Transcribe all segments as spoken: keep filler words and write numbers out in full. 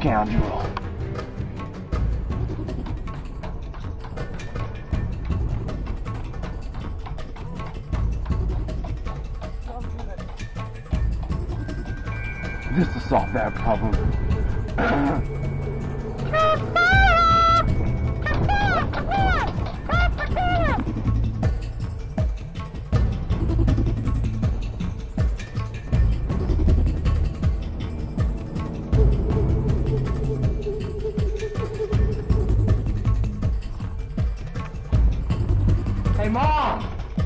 scoundrel. This to solve that problem. Hey, Mom!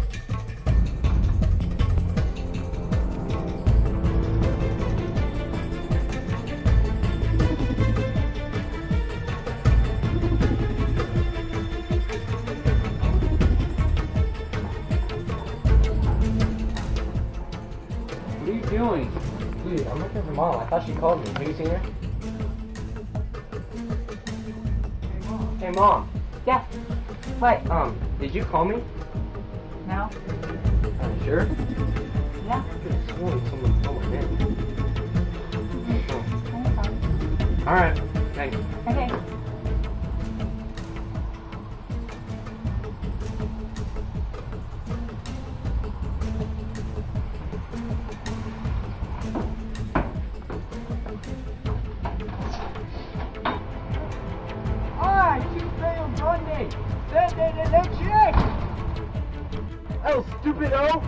What are you doing? Dude, I'm looking for Mom. I thought she called me. Have you seen her? Hey, Mom. Yeah. What? Um, did you call me? No? Uh, sure? Yeah. I could have sworn someone called me in. Okay. Alright, thanks. Okay. Ai, T-Fail Monday! Send it in the check! Oh, stupid O!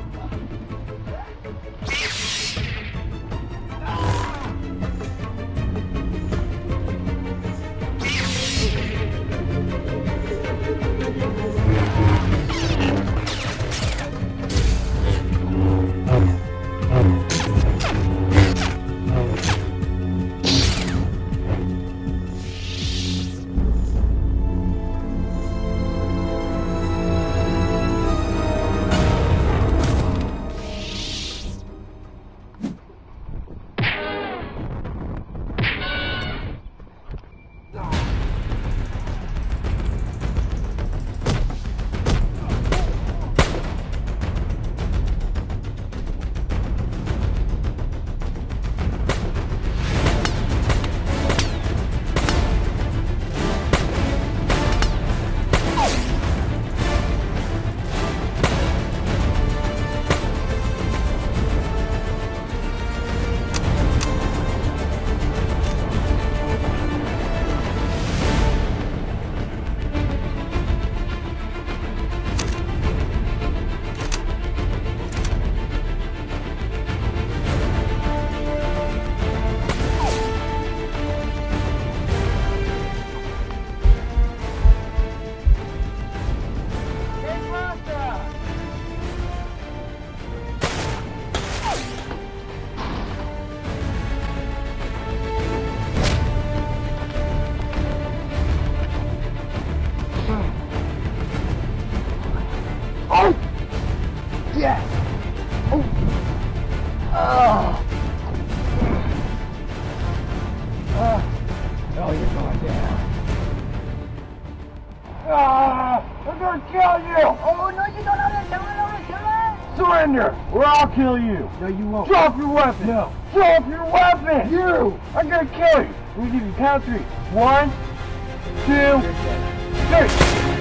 Oh! Yes! Oh! Oh! Oh, oh you're going down. Ah! I'm gonna kill you! Oh, no, you don't have to do it, don't kill it! Surrender, or I'll kill you! No, you won't. Drop your weapon! No. Drop your weapon! You! I'm gonna kill you! We give you count three. One, two, three!